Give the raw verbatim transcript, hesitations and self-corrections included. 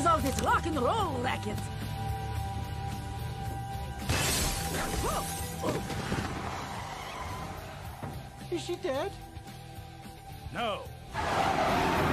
is all this rock and roll racket? Is she dead? No.